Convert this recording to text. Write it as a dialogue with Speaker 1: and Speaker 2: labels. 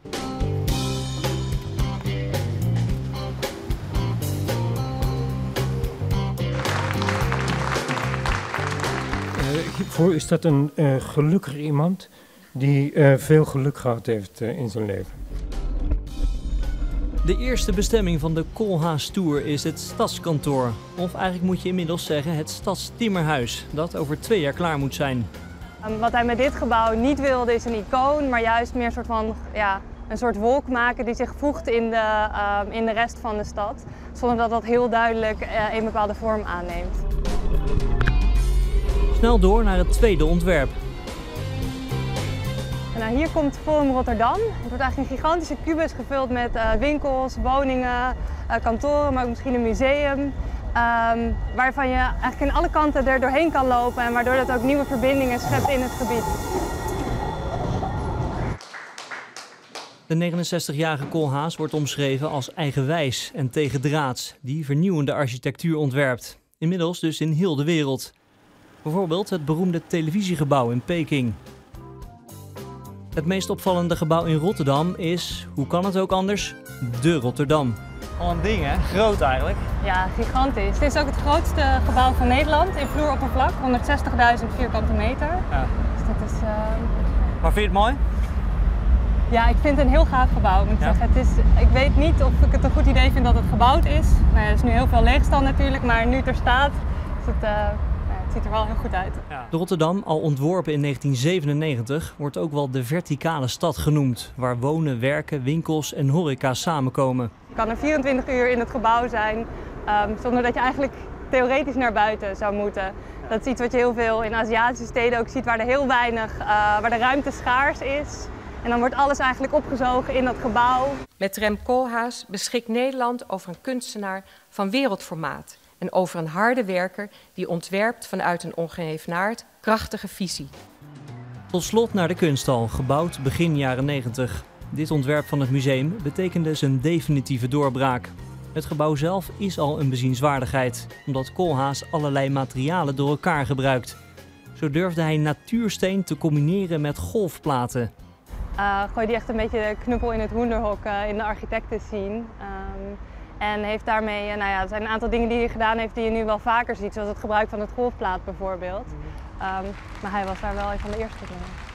Speaker 1: Hiervoor is dat een gelukkig iemand die veel geluk gehad heeft in zijn leven.
Speaker 2: De eerste bestemming van de Koolhaas Tour is het stadskantoor. Of eigenlijk moet je inmiddels zeggen het stadstimmerhuis, dat over 2 jaar klaar moet zijn.
Speaker 3: Wat hij met dit gebouw niet wilde is een icoon, maar juist meer een soort wolk maken die zich voegt in de rest van de stad. Zonder dat dat heel duidelijk een bepaalde vorm aanneemt.
Speaker 2: Snel door naar het tweede ontwerp.
Speaker 3: En hier komt Forum Rotterdam. Het wordt eigenlijk een gigantische kubus gevuld met winkels, woningen, kantoren, maar ook misschien een museum. Waarvan je eigenlijk in alle kanten er doorheen kan lopen en waardoor dat ook nieuwe verbindingen schept in het gebied.
Speaker 2: De 69-jarige Koolhaas wordt omschreven als eigenwijs en tegendraads, die vernieuwende architectuur ontwerpt. Inmiddels dus in heel de wereld. Bijvoorbeeld het beroemde televisiegebouw in Peking. Het meest opvallende gebouw in Rotterdam is, hoe kan het ook anders, de Rotterdam.
Speaker 4: Al een ding hè, groot eigenlijk.
Speaker 3: Ja, gigantisch. Het is ook het grootste gebouw van Nederland in vloeroppervlak, 160.000 vierkante meter.
Speaker 4: Ja.
Speaker 3: Dus dat is,
Speaker 4: Maar vind je het mooi?
Speaker 3: Ja, ik vind het een heel gaaf gebouw, moet ik zeggen. Ik weet niet of ik het een goed idee vind dat het gebouwd is. Nou ja, er is nu heel veel leegstand natuurlijk, maar nu het er staat, is het, het ziet er wel heel goed uit.
Speaker 2: Ja. De Rotterdam, al ontworpen in 1997, wordt ook wel de verticale stad genoemd. Waar wonen, werken, winkels en horeca samenkomen.
Speaker 3: Je kan er 24 uur in het gebouw zijn, zonder dat je eigenlijk theoretisch naar buiten zou moeten. Dat is iets wat je heel veel in Aziatische steden ook ziet, waar er heel weinig, waar de ruimte schaars is. En dan wordt alles eigenlijk opgezogen in dat gebouw.
Speaker 5: Met Rem Koolhaas beschikt Nederland over een kunstenaar van wereldformaat. En over een harde werker die ontwerpt vanuit een ongeëvenaard krachtige visie.
Speaker 2: Tot slot naar de kunsthal, gebouwd begin jaren 90. Dit ontwerp van het museum betekende zijn definitieve doorbraak. Het gebouw zelf is al een bezienswaardigheid, omdat Koolhaas allerlei materialen door elkaar gebruikt. Zo durfde hij natuursteen te combineren met golfplaten.
Speaker 3: Gooi die echt een beetje de knuppel in het hoenderhok in de architecten-scene. En heeft daarmee, er zijn een aantal dingen die hij gedaan heeft die je nu wel vaker ziet, zoals het gebruik van het golfplaat bijvoorbeeld. Maar hij was daar wel een van de eerste dingen.